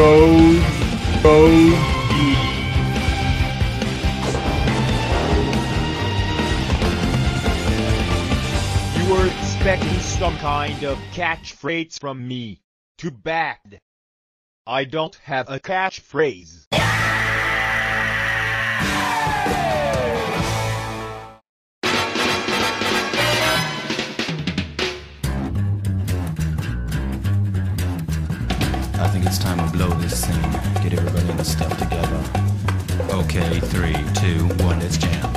You were expecting some kind of catchphrase from me. Too bad. I don't have a catchphrase. I think it's time to blow this thing. Get everybody in the stuff together. Okay, 3, 2, 1, let's jam.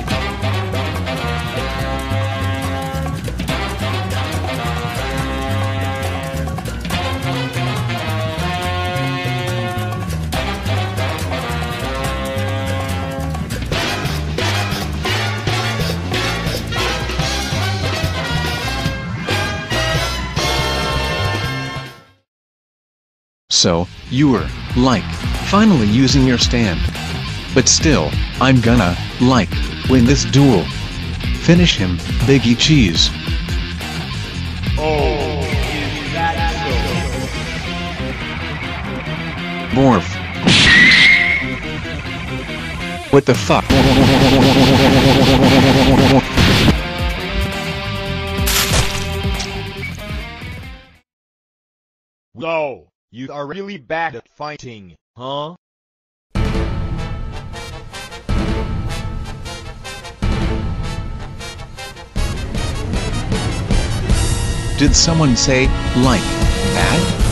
So, you were, like, finally using your stand. But still, I'm gonna, like, win this duel. Finish him, Biggie Cheese. Oh, is that so? Morph. What the fuck? Whoa, you are really bad at fighting, huh? Did someone say, like, that?